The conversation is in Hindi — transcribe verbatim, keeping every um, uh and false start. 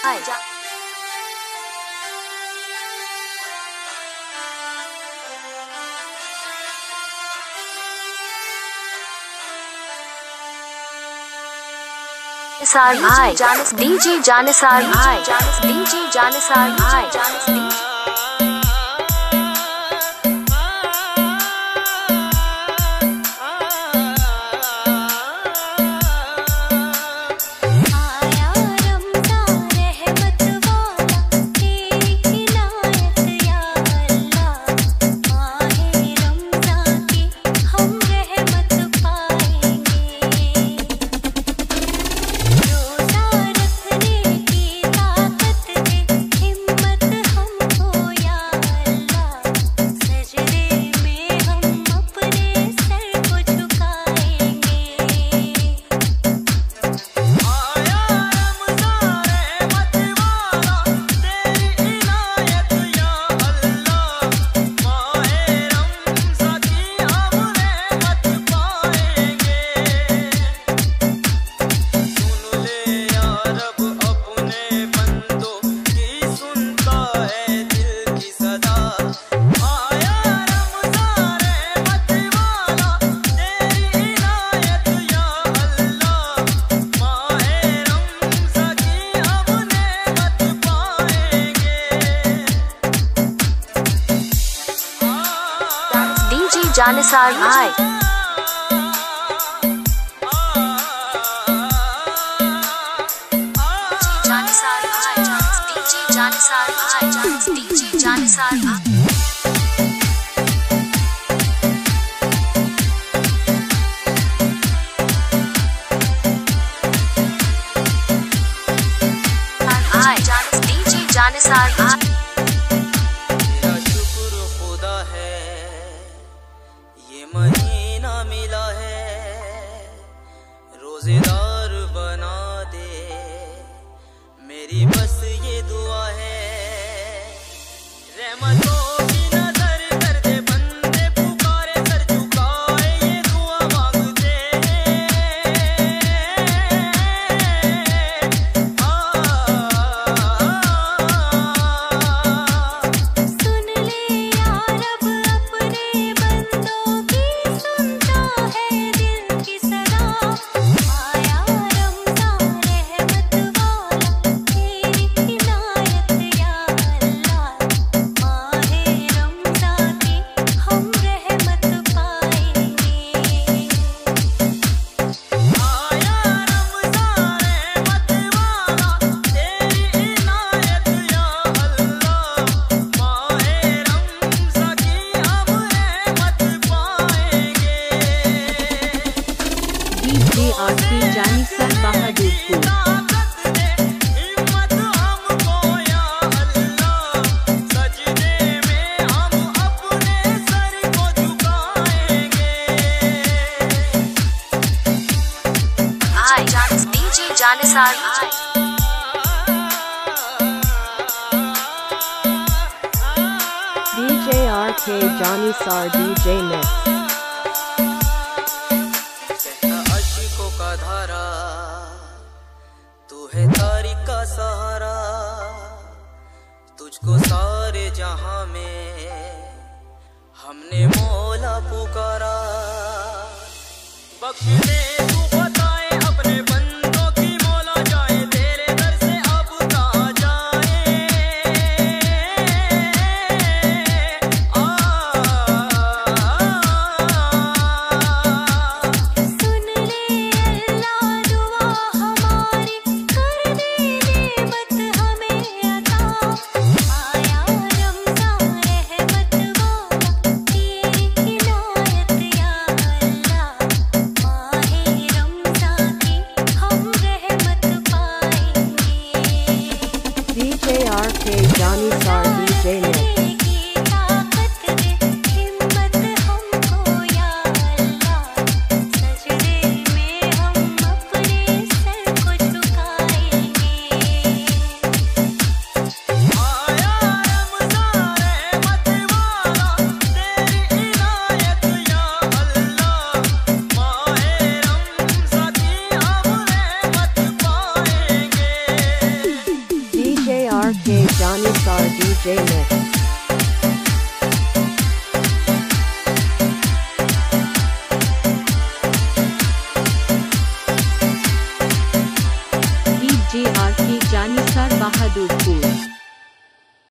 डीजे जानिसार आई डीजे जानिसार आई जानिसार आई जानिसार आई डीजे जानिसार आई डीजे जानिसार आई डीजे जानिसार आई महीना मिला है रोजेदार बना दे मेरी बस ये दुआ है रहमतों की नजर कर दे बंदे पुकारे सर झुकाए ये दुआ मांगते सुन ले यार अब अपने बंदों की आरती जानिसार बहादुरपुर डीजे जानिसार आई DJ R K Janisar DJ mix धारा तू है तारीख का सहारा तुझको सारे जहां में हमने मौला पुकारा बख्श दे तू बताए अपने बंदों की मौला जाए तेरे दर से अब कहां जाए आ, सुन ले अल्लाह दुआ हमारी कर दे नेमत हमें अता आया रमज़ान रहमत वाला तेरी इनायत या अल्लाह माहे R K Janissar D J Mix. D J R K Janissar Bahadurpur.